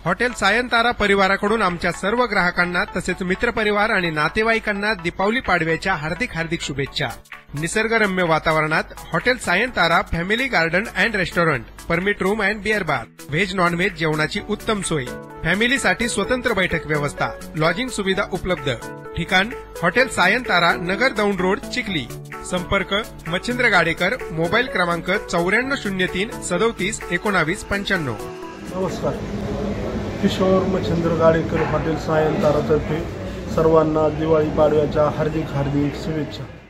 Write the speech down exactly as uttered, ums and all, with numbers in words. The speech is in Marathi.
हॉटेल सायंतारा परिवाराकडून आमच्या सर्व ग्राहकांना तसेच मित्रपरिवार आणि नातेवाईकांना दीपावली पाडव्याच्या हार्दिक हार्दिक शुभेच्छा। निसर्गरम्य वातावरणात hotel Sayantara family garden and restaurant, permit room and beer bar, veg non veg जेवणाची उत्तम सोय, फॅमिलीसाठी स्वतंत्र बैठक व्यवस्था, लॉजिंग सुविधा उपलब्ध। ठिकाण हॉटेल सायंतारा, नगर दौंड रोड, चिखली। संपर्क मच्छिंद्र गाडेकर, मोबाईल क्रमांक चौऱ्याण्णव शून्य तीन सदोतीस एकोणावीस पंच्याण्णव। नमस्कार, किशोर मच्छिंद्र गाडेकर हॉटेल सायंतारा तर्फे सर्वांना दिवाळी पाडव्याच्या हार्दिक हार्दिक शुभेच्छा।